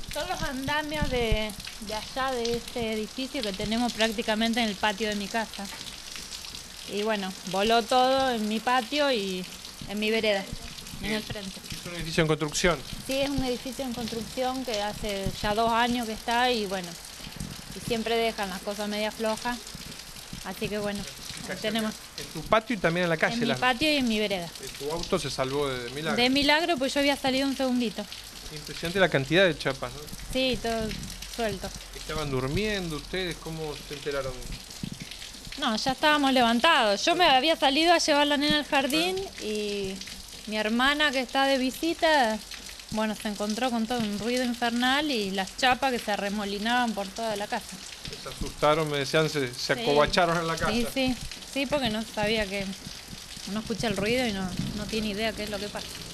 Son los andamios de allá, de este edificio que tenemos prácticamente en el patio de mi casa. Y bueno, voló todo en mi patio y en mi vereda, en el frente. Es un edificio en construcción. Sí, es un edificio en construcción que hace ya 2 años que está y bueno, y siempre dejan las cosas media flojas. Así que bueno, ahí tenemos En tu patio y también en la calle. en mi patio y en mi vereda. Tu auto se salvó de milagro. De milagro, pues yo había salido un segundito. Impresionante la cantidad de chapas, ¿no? Sí, todo suelto. ¿Estaban durmiendo ustedes? ¿Cómo se enteraron? No, ya estábamos levantados. Yo me había salido a llevar la nena al jardín y mi hermana que está de visita, bueno, se encontró con todo un ruido infernal y las chapas que se arremolinaban por toda la casa. Se asustaron, me decían, se acobacharon en la casa. Sí, porque no sabía que... Uno escucha el ruido y no tiene idea qué es lo que pasa.